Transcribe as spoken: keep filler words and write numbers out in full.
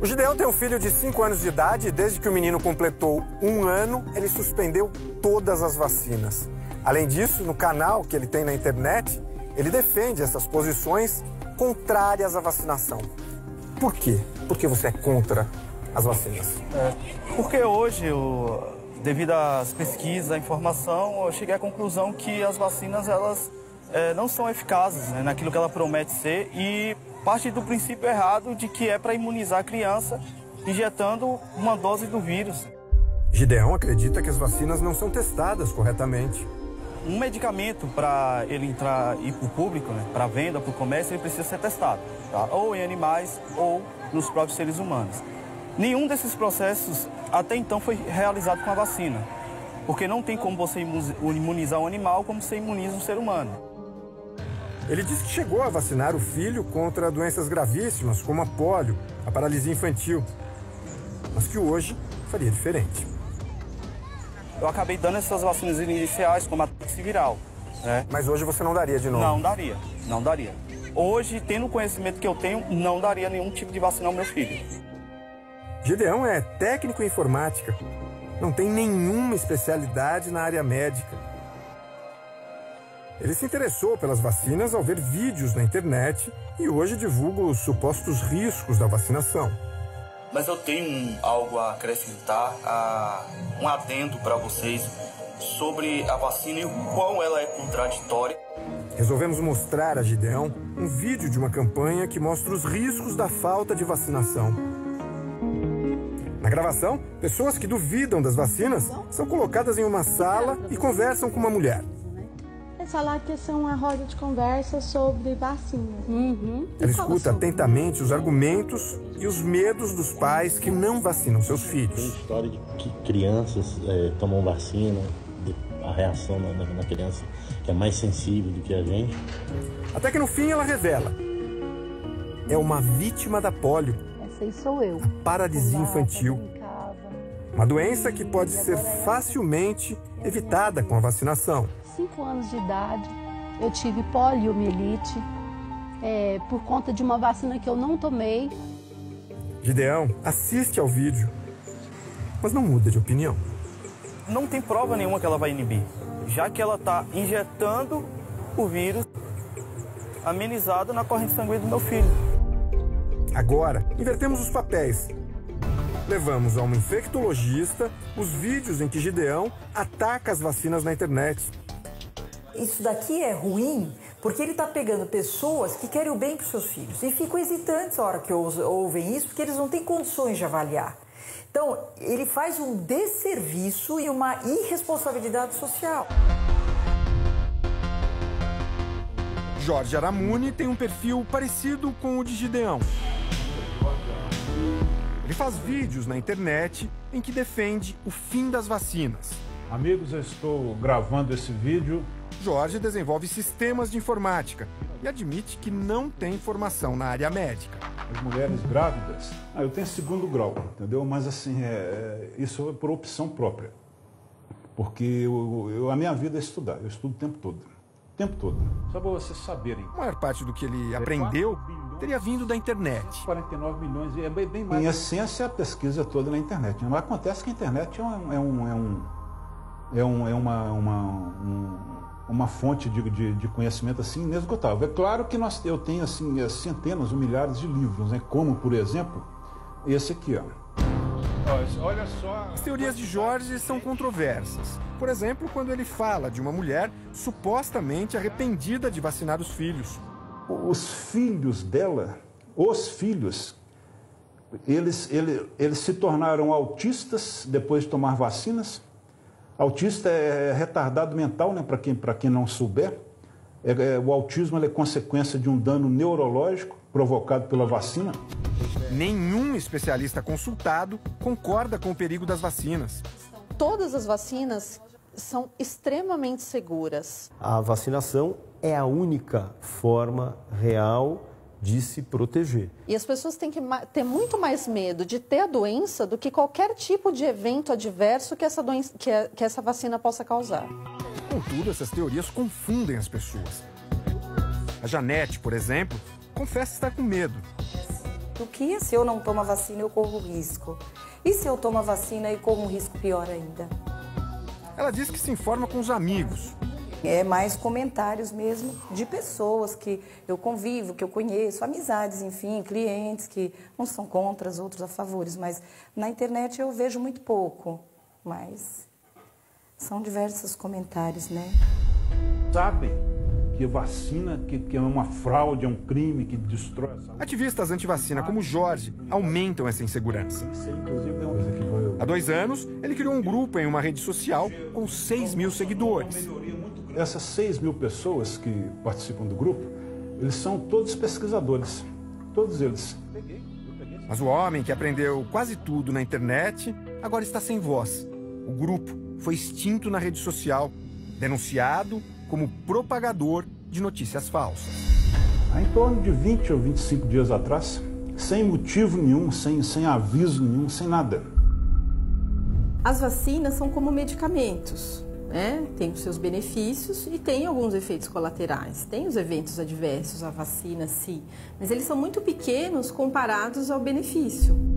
O Gideão tem um filho de cinco anos de idade e desde que o menino completou um ano, ele suspendeu todas as vacinas. Além disso, no canal que ele tem na internet, ele defende essas posições contrárias à vacinação. Por quê? Por que você é contra as vacinas? É, porque hoje, eu, devido às pesquisas, à informação, eu cheguei à conclusão que as vacinas elas, é, não são eficazes, né, naquilo que ela promete ser e parte do princípio errado de que é para imunizar a criança injetando uma dose do vírus. Gideão acredita que as vacinas não são testadas corretamente. Um medicamento, para ele entrar e ir para o público, né, para venda, para o comércio, ele precisa ser testado, tá? Ou em animais ou nos próprios seres humanos. Nenhum desses processos até então foi realizado com a vacina, porque não tem como você imunizar um animal como você imuniza um ser humano. Ele disse que chegou a vacinar o filho contra doenças gravíssimas, como a pólio, a paralisia infantil, mas que hoje faria diferente. Eu acabei dando essas vacinas iniciais, como a tríplice viral, né? Mas hoje você não daria de novo? Não daria, não daria. Hoje, tendo o conhecimento que eu tenho, não daria nenhum tipo de vacina ao meu filho. Gideão é técnico em informática, não tem nenhuma especialidade na área médica. Ele se interessou pelas vacinas ao ver vídeos na internet e hoje divulga os supostos riscos da vacinação. Mas eu tenho algo a acrescentar, a, um adendo para vocês sobre a vacina e o quão ela é contraditória. Resolvemos mostrar a Gideão um vídeo de uma campanha que mostra os riscos da falta de vacinação. Na gravação, pessoas que duvidam das vacinas são colocadas em uma sala e conversam com uma mulher. Falar que essa é uma roda de conversa sobre vacinas. Uhum. Ela escuta atentamente os argumentos e os medos dos pais que não vacinam seus filhos. Tem história de que crianças é, tomam vacina, a reação na, na criança que é mais sensível do que a gente. Até que no fim ela revela. É uma vítima da pólio. Essa aí sou eu. A paralisia infantil. Uma doença que pode ser facilmente evitada com a vacinação. cinco anos de idade, eu tive poliomielite é, por conta de uma vacina que eu não tomei. Gideão assiste ao vídeo, mas não muda de opinião. Não tem prova nenhuma que ela vai inibir, já que ela está injetando o vírus amenizado na corrente sanguínea do meu filho. Agora, invertemos os papéis. Levamos a uma infectologista os vídeos em que Gideão ataca as vacinas na internet. Isso daqui é ruim porque ele está pegando pessoas que querem o bem para os seus filhos e ficam hesitantes na hora que ouvem isso porque eles não têm condições de avaliar. Então, ele faz um desserviço e uma irresponsabilidade social. Jorge Aramuni tem um perfil parecido com o de Gideão. Ele faz vídeos na internet em que defende o fim das vacinas. Amigos, eu estou gravando esse vídeo. Jorge desenvolve sistemas de informática e admite que não tem formação na área médica. As mulheres grávidas, ah, eu tenho segundo grau, entendeu? Mas assim, é, é, isso é por opção própria. Porque eu, eu, a minha vida é estudar, eu estudo o tempo todo. O tempo todo. Só para vocês saberem. A maior parte do que ele aprendeu teria vindo da internet. quarenta e nove milhões, é bem, bem mais. Em essência, a pesquisa é toda na internet. Mas acontece que a internet é, um, é, um, é, um, é, um, é uma, uma, um, uma fonte de, de, de conhecimento assim inesgotável. É claro que nós, eu tenho assim, centenas ou milhares de livros, né? Como, por exemplo, esse aqui. Ó. Olha só. As teorias de Jorge são controversas. Por exemplo, quando ele fala de uma mulher supostamente arrependida de vacinar os filhos. Os filhos dela, os filhos, eles, eles, eles se tornaram autistas depois de tomar vacinas. Autista é retardado mental, né, para quem, para quem não souber. É, é, o autismo é consequência de um dano neurológico provocado pela vacina. Nenhum especialista consultado concorda com o perigo das vacinas. Todas as vacinas são extremamente seguras. A vacinação é a única forma real de se proteger. E as pessoas têm que ter muito mais medo de ter a doença do que qualquer tipo de evento adverso que essa, doença, que, a, que essa vacina possa causar. Contudo, essas teorias confundem as pessoas. A Janete, por exemplo, confessa estar com medo. do que se eu não tomo a vacina eu corro risco. E se eu tomo a vacina e corro um risco pior ainda? Ela diz que se informa com os amigos. É mais comentários mesmo de pessoas que eu convivo, que eu conheço, amizades, enfim, clientes que uns são contra, outros a favores, mas na internet eu vejo muito pouco, mas são diversos comentários, né? Sabem que vacina, que, que é uma fraude, é um crime que destrói a saúde. Ativistas anti-vacina como Jorge aumentam essa insegurança. Há dois anos, ele criou um grupo em uma rede social com seis mil seguidores. Essas seis mil pessoas que participam do grupo, eles são todos pesquisadores, todos eles. Mas o homem que aprendeu quase tudo na internet agora está sem voz. O grupo foi extinto na rede social, denunciado como propagador de notícias falsas. Há em torno de vinte ou vinte e cinco dias atrás, sem motivo nenhum, sem, sem aviso nenhum, sem nada. As vacinas são como medicamentos. Né? Tem os seus benefícios e tem alguns efeitos colaterais. Tem os eventos adversos, a vacina, sim, mas eles são muito pequenos comparados ao benefício.